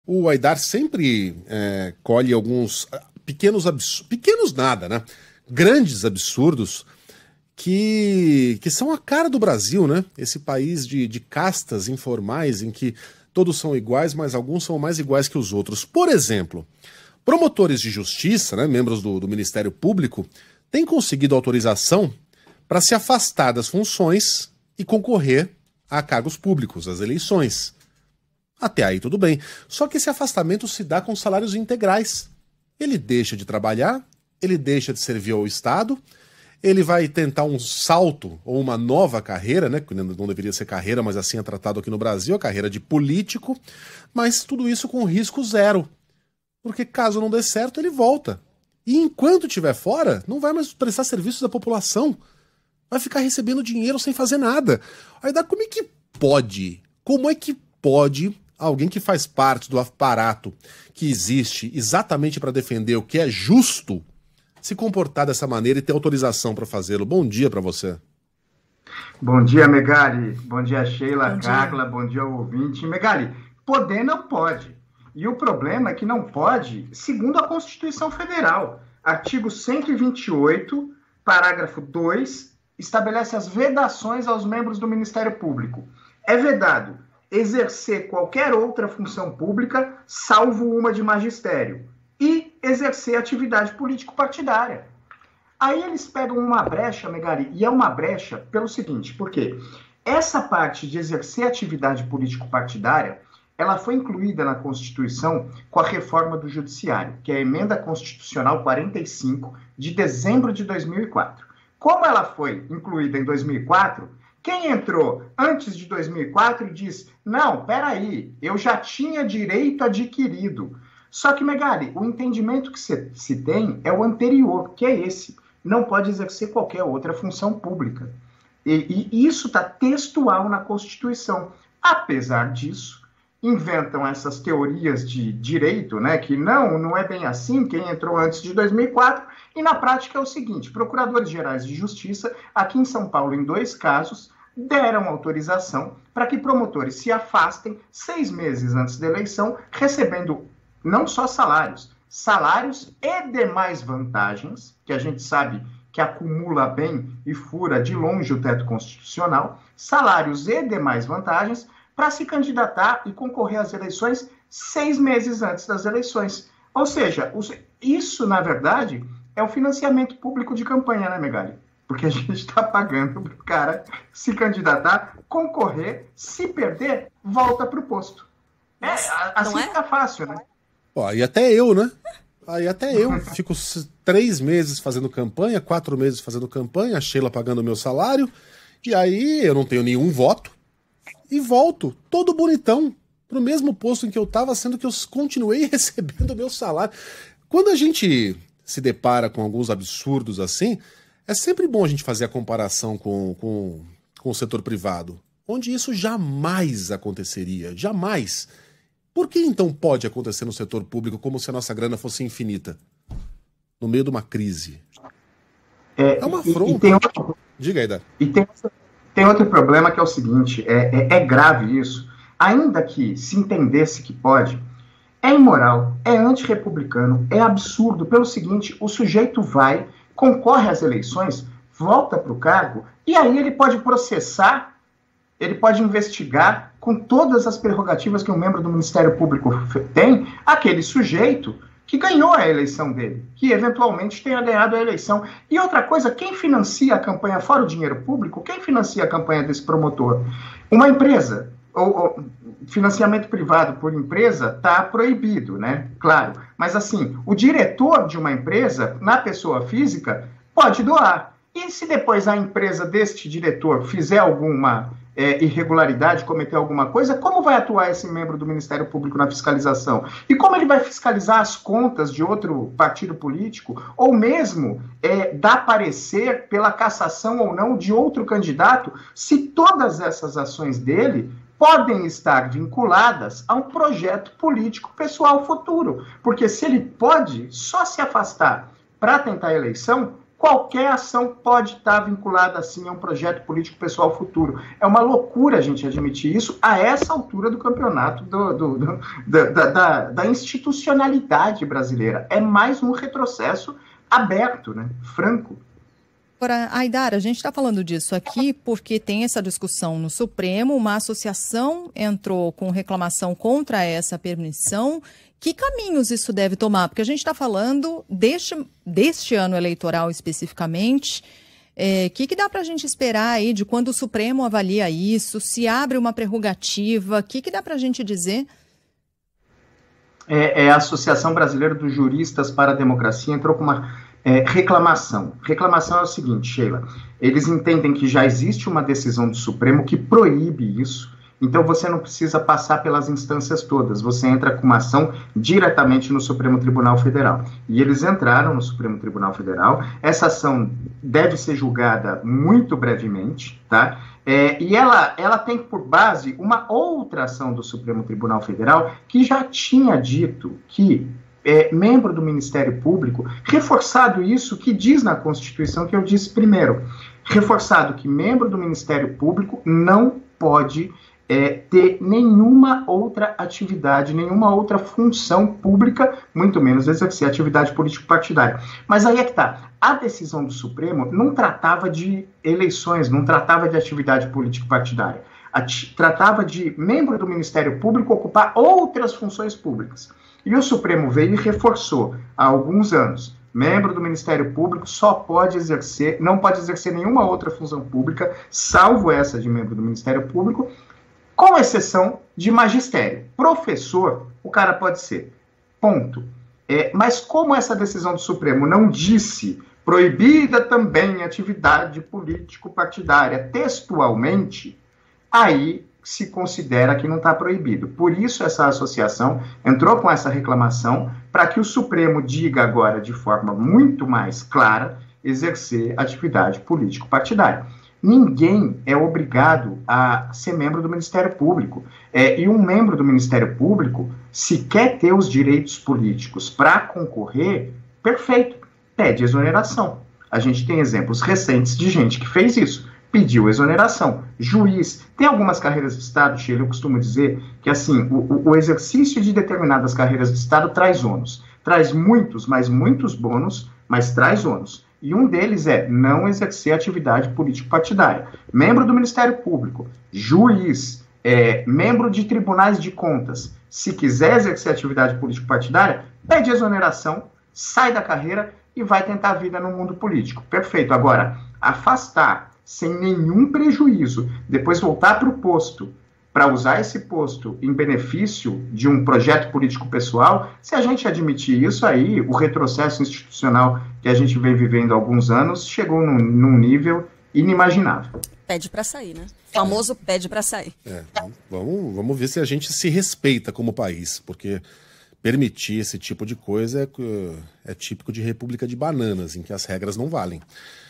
o Aidar sempre colhe alguns pequenos nada, né? Grandes absurdos que são a cara do Brasil, né? Esse país de castas informais em que todos são iguais, mas alguns são mais iguais que os outros. Por exemplo, promotores de justiça, né, membros do Ministério Público, têm conseguido autorização para se afastar das funções e concorrer a cargos públicos, às eleições. Até aí tudo bem. Só que esse afastamento se dá com salários integrais. Ele deixa de trabalhar, ele deixa de servir ao Estado, ele vai tentar um salto ou uma nova carreira, né, que não deveria ser carreira, mas assim é tratado aqui no Brasil, a carreira de político, mas tudo isso com risco zero. Porque caso não dê certo, ele volta. E enquanto estiver fora, não vai mais prestar serviços à população. Vai ficar recebendo dinheiro sem fazer nada. Aí dá como é que pode? Como é que pode alguém que faz parte do aparato que existe exatamente para defender o que é justo se comportar dessa maneira e ter autorização para fazê-lo? Bom dia para você. Bom dia, Megali. Bom dia, Sheila, Carla. Bom dia ao ouvinte. Megali, poder não pode. E o problema é que não pode, segundo a Constituição Federal. Artigo 128, parágrafo 2, estabelece as vedações aos membros do Ministério Público. É vedado exercer qualquer outra função pública, salvo uma de magistério, e exercer atividade político-partidária. Aí eles pegam uma brecha, Megali, e é uma brecha pelo seguinte, porque essa parte de exercer atividade político-partidária, ela foi incluída na Constituição com a reforma do Judiciário, que é a Emenda Constitucional 45, de dezembro de 2004. Como ela foi incluída em 2004, quem entrou antes de 2004 e diz, não, peraí, eu já tinha direito adquirido. Só que, Megali, o entendimento que se tem é o anterior, que é esse. Não pode exercer qualquer outra função pública. E isso está textual na Constituição. Apesar disso, inventam essas teorias de direito, né, que não é bem assim, quem entrou antes de 2004, e na prática é o seguinte, procuradores gerais de justiça, aqui em São Paulo, em 2 casos, deram autorização para que promotores se afastem 6 meses antes da eleição, recebendo não só salários e demais vantagens, que a gente sabe que acumula bem e fura de longe o teto constitucional, salários e demais vantagens, para se candidatar e concorrer às eleições 6 meses antes das eleições. Ou seja, isso, na verdade, é o financiamento público de campanha, né, Megali? Porque a gente está pagando para o cara se candidatar, concorrer, se perder, volta para o posto. Assim fica fácil, né? Ó, e até eu, né? Aí até eu fico 3 meses fazendo campanha, 4 meses fazendo campanha, a Sheila pagando o meu salário, e aí eu não tenho nenhum voto, e volto, todo bonitão, pro mesmo posto em que eu tava, sendo que eu continuei recebendo o meu salário. Quando a gente se depara com alguns absurdos assim, é sempre bom a gente fazer a comparação com o setor privado, onde isso jamais aconteceria, jamais. Por que então pode acontecer no setor público como se a nossa grana fosse infinita? No meio de uma crise. É uma afronta. Diga aí, Dá. E tem outro problema que é o seguinte, é grave isso. Ainda que se entendesse que pode, é imoral, é antirrepublicano, é absurdo. Pelo seguinte, o sujeito vai, concorre às eleições, volta para o cargo, e aí ele pode processar, ele pode investigar com todas as prerrogativas que um membro do Ministério Público tem, aquele sujeito que ganhou a eleição dele, que eventualmente tenha ganhado a eleição. E outra coisa, quem financia a campanha, fora o dinheiro público, quem financia a campanha desse promotor? Uma empresa, ou financiamento privado por empresa está proibido, né? Claro. Mas assim, o diretor de uma empresa, na pessoa física, pode doar. E se depois a empresa deste diretor fizer alguma irregularidade, cometer alguma coisa, como vai atuar esse membro do Ministério Público na fiscalização? E como ele vai fiscalizar as contas de outro partido político? Ou mesmo dar parecer pela cassação ou não de outro candidato, se todas essas ações dele podem estar vinculadas a um projeto político pessoal futuro? Porque se ele pode só se afastar para tentar a eleição, qualquer ação pode estar vinculada, assim, a um projeto político pessoal futuro. É uma loucura a gente admitir isso a essa altura do campeonato da institucionalidade brasileira. É mais um retrocesso aberto, né? Franco. Agora, Aidar, a gente está falando disso aqui porque tem essa discussão no Supremo, uma associação entrou com reclamação contra essa permissão. Que caminhos isso deve tomar? Porque a gente está falando deste ano eleitoral especificamente. Que dá para a gente esperar aí de quando o Supremo avalia isso? Se abre uma prerrogativa? O que dá para a gente dizer? A Associação Brasileira dos Juristas para a Democracia entrou com uma reclamação. Reclamação é o seguinte, Sheila, eles entendem que já existe uma decisão do Supremo que proíbe isso, então você não precisa passar pelas instâncias todas, você entra com uma ação diretamente no Supremo Tribunal Federal. E eles entraram no Supremo Tribunal Federal, essa ação deve ser julgada muito brevemente, tá? E ela tem por base uma outra ação do Supremo Tribunal Federal que já tinha dito que membro do Ministério Público, reforçado isso que diz na Constituição que eu disse primeiro, reforçado que membro do Ministério Público não pode ter nenhuma outra atividade, nenhuma outra função pública, muito menos exercer atividade político-partidária. Mas aí é que está. A decisão do Supremo não tratava de eleições, não tratava de atividade político-partidária. Tratava de membro do Ministério Público ocupar outras funções públicas. E o Supremo veio e reforçou há alguns anos. Membro do Ministério Público não pode exercer nenhuma outra função pública, salvo essa de membro do Ministério Público, com exceção de magistério. Professor, o cara pode ser. Ponto. Mas como essa decisão do Supremo não disse proibida também atividade político-partidária textualmente, aí se considera que não está proibido. Por isso essa associação entrou com essa reclamação para que o Supremo diga agora de forma muito mais clara exercer atividade político-partidária. Ninguém é obrigado a ser membro do Ministério Público. E um membro do Ministério Público, se quer ter os direitos políticos para concorrer, perfeito, pede exoneração. A gente tem exemplos recentes de gente que fez isso, pediu exoneração. Juiz, tem algumas carreiras de Estado, Sheila, eu costumo dizer que assim, o exercício de determinadas carreiras de Estado traz ônus. Traz muitos, mas muitos bônus, mas traz ônus. E um deles é não exercer atividade político-partidária. Membro do Ministério Público, juiz, membro de tribunais de contas, se quiser exercer atividade político-partidária, pede exoneração, sai da carreira e vai tentar a vida no mundo político. Perfeito. Agora, afastar sem nenhum prejuízo, depois voltar para o posto, para usar esse posto em benefício de um projeto político pessoal, se a gente admitir isso aí, o retrocesso institucional que a gente vem vivendo há alguns anos chegou num nível inimaginável. Pede para sair, né? O famoso pede para sair. Vamos ver se a gente se respeita como país, porque permitir esse tipo de coisa é típico de república de bananas, em que as regras não valem.